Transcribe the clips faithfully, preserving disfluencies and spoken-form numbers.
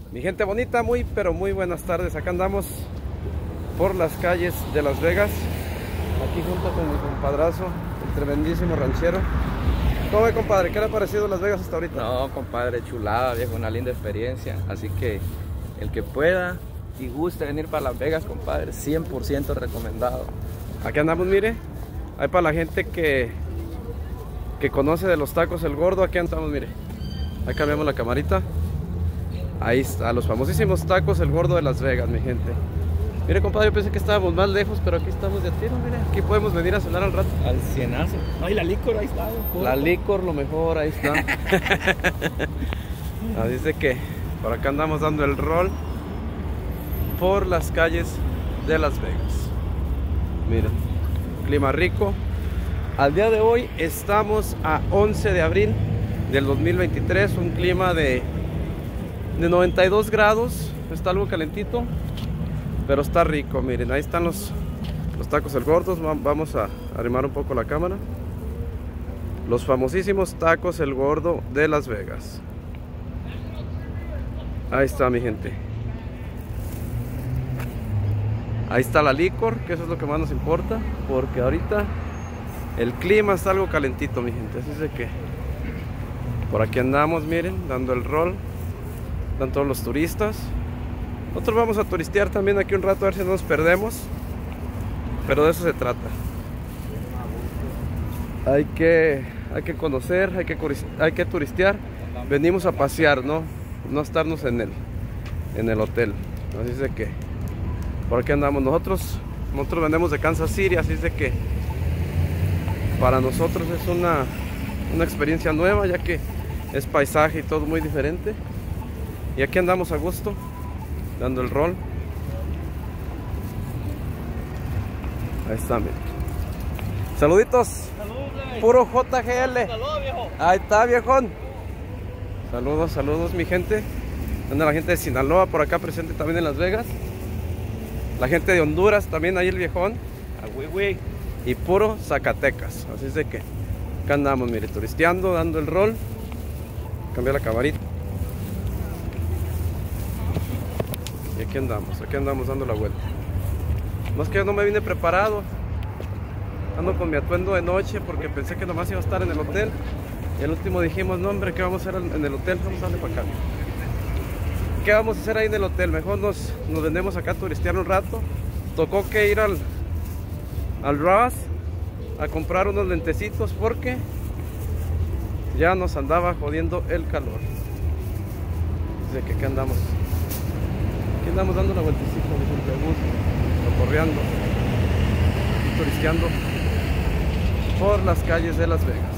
Mi gente bonita, muy pero muy buenas tardes. Acá andamos por las calles de Las Vegas, aquí junto con mi compadrazo, el tremendísimo ranchero. ¿Cómo ve, compadre? ¿Qué le ha parecido Las Vegas hasta ahorita? No, compadre, chulada, viejo, una linda experiencia. Así que el que pueda y guste venir para Las Vegas, compadre, cien por ciento recomendado. Aquí andamos, mire, hay para la gente que que conoce de los tacos El Gordo. Aquí andamos, mire, ahí cambiamos la camarita. Ahí está, los famosísimos tacos El Gordo de Las Vegas, mi gente. Mire, compadre, yo pensé que estábamos más lejos, pero aquí estamos de tiro, mire. Aquí podemos venir a cenar al rato. Al cienazo. Ay, la licor, ahí está. La licor, lo mejor, ahí está. Así es de que por acá andamos dando el rol por las calles de Las Vegas. Miren, clima rico. Al día de hoy estamos a once de abril del dos mil veintitrés. Un clima de, de noventa y dos grados. Está algo calentito, pero está rico. Miren, ahí están los, los tacos El Gordo. Vamos a arrimar un poco la cámara. Los famosísimos tacos El Gordo de Las Vegas. Ahí está, mi gente. Ahí está la licor, que eso es lo que más nos importa, porque ahorita el clima está algo calentito, mi gente. Así es de que por aquí andamos, miren, dando el rol. Están todos los turistas. Nosotros vamos a turistear también aquí un rato, a ver si no nos perdemos. Pero de eso se trata. Hay que, hay que conocer, hay que, hay que turistear. Venimos a pasear, ¿no? No estarnos en el, en el hotel. Así es de que por aquí andamos. Nosotros, nosotros venimos de Kansas City, así es de que para nosotros es una, una experiencia nueva, ya que es paisaje y todo muy diferente. Y aquí andamos a gusto, dando el rol. Ahí está, miren. Saluditos. Saludos, puro J G L. Saludos, viejo. Ahí está, viejón. Saludos, saludos, mi gente. Anda la gente de Sinaloa por acá presente también en Las Vegas. La gente de Honduras también, ahí el viejón. Ah, güey, güey. Y puro Zacatecas. Así es de que acá andamos, mire, turisteando, dando el rol. Cambiar la camarita. Y aquí andamos, aquí andamos dando la vuelta. No es que yo no me vine preparado. Ando con mi atuendo de noche porque pensé que nomás iba a estar en el hotel. Y al último dijimos, no hombre, ¿qué vamos a hacer en el hotel? Vamos a darle para acá. ¿Qué vamos a hacer ahí en el hotel? Mejor nos, nos vendemos acá a turistear un rato. Tocó que ir al, al Ross a comprar unos lentecitos porque ya nos andaba jodiendo el calor. Así que aquí andamos. Aquí andamos dando una vueltecita de gusto, recorriendo, turisteando por las calles de Las Vegas.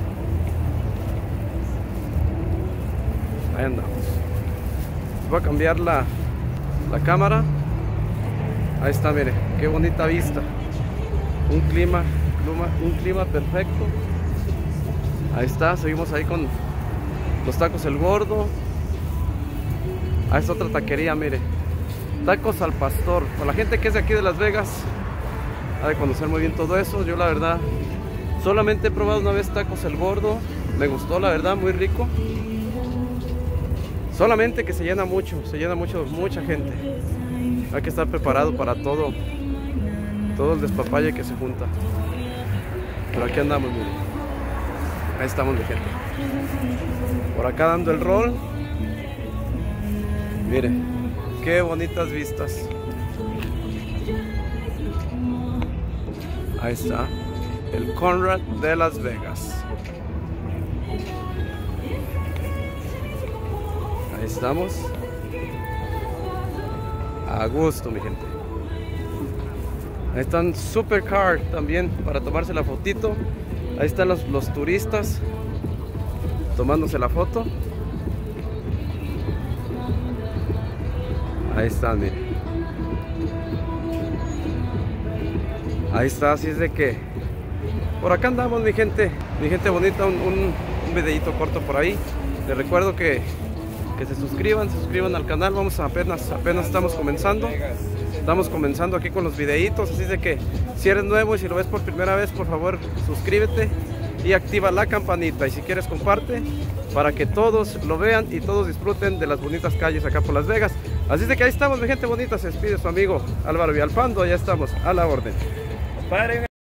Ahí andamos. Voy a cambiar la, la cámara. Ahí está, mire, qué bonita vista. Un clima, clima, un clima perfecto. Ahí está, seguimos ahí con los tacos El Gordo. Ahí está otra taquería, mire. Tacos al pastor. Para la gente que es de aquí de Las Vegas, ha de conocer muy bien todo eso. Yo la verdad, solamente he probado una vez tacos El Gordo. Me gustó, la verdad, muy rico. Solamente que se llena mucho, se llena mucho, mucha gente. Hay que estar preparado para todo, todo el despapalle que se junta. Pero aquí andamos, miren. Ahí estamos, mi gente. Por acá dando el rol. Miren, qué bonitas vistas. Ahí está, el Conrad de Las Vegas. Ahí estamos. A gusto, mi gente. Ahí están Supercar también para tomarse la fotito. Ahí están los, los turistas tomándose la foto. Ahí están, miren. Ahí está, así es de que por acá andamos, mi gente. Mi gente bonita, un, un, un videito corto por ahí. Les recuerdo que que se suscriban, se suscriban al canal. Vamos a apenas, apenas estamos comenzando. Estamos comenzando aquí con los videitos, así de que si eres nuevo y si lo ves por primera vez, por favor suscríbete y activa la campanita. Y si quieres comparte para que todos lo vean y todos disfruten de las bonitas calles acá por Las Vegas. Así de que ahí estamos, mi gente bonita. Se despide su amigo Álvaro Villalpando. Ya estamos a la orden. Compadre.